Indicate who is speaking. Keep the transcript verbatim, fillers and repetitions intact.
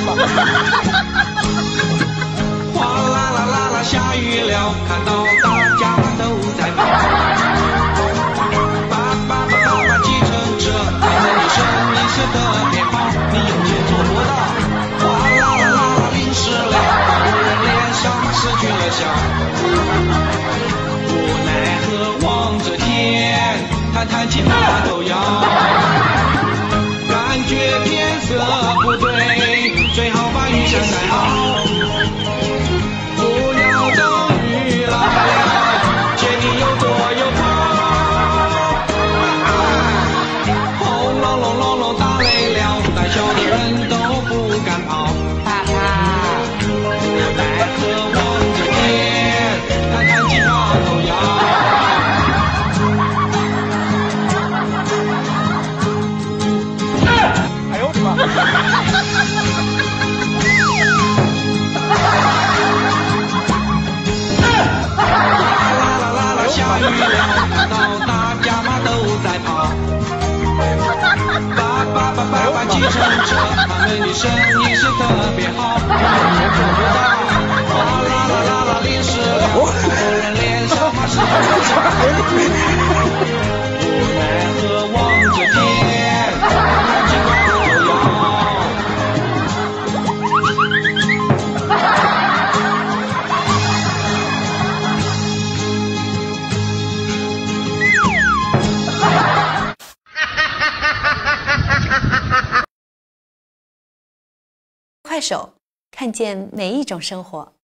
Speaker 1: 哗啦啦啦啦，下雨了，看到大家都在跑。叭叭叭叭叭，计程车，他们的声音是特别好，你有钱做不到。哗啦啦啦啦，淋湿了，好多人脸上失去了笑。无奈何望着天，他弹起马头摇。感觉天色不对，最好把雨伞带好，不要等雨来了，见你有躲有跑。轰隆隆隆隆打雷了，胆小的人都不敢跑。
Speaker 2: 爸爸，
Speaker 1: 无奈何望着天，他弹起马头摇。
Speaker 2: 哎呦我的妈！
Speaker 1: 下雨了，看到大家嘛都在跑。叭叭叭叭叭，计程车，他们的声音是特别好，有钱做不到。哗啦啦啦啦，淋湿了，好多人脸上嘛是很笑。无奈何望着天，看见马头摇。
Speaker 3: 快手，看见每一种生活。